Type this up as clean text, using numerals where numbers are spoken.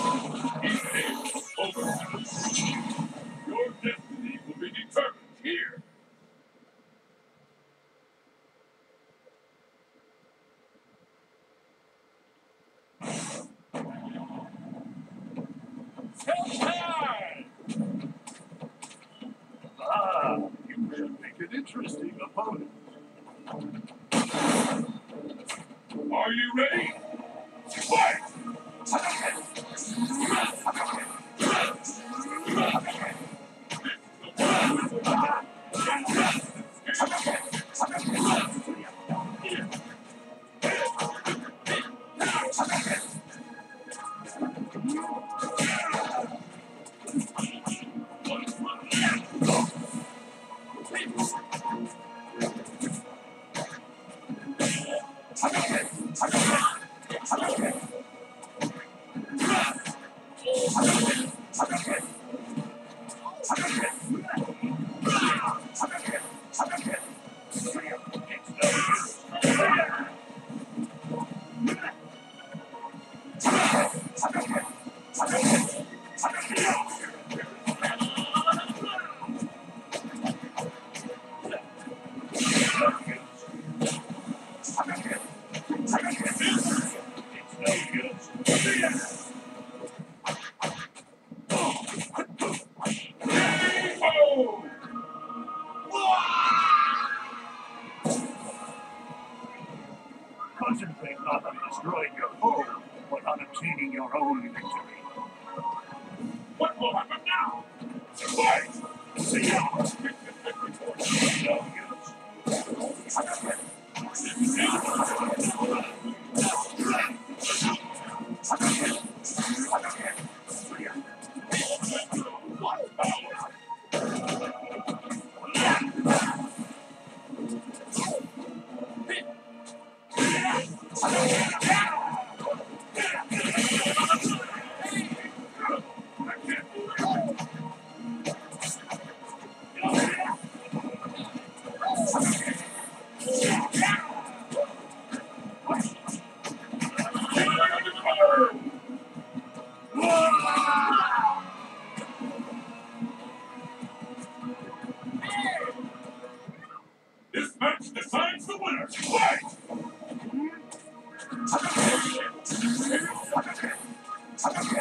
Over. Your destiny will be determined here. Ah, you should make an interesting opponent. Are you ready? Fight! Concentrate not on destroying your foe, but on obtaining your own victory. What will happen now? Fight! See ya! This match decides the winner. Fight!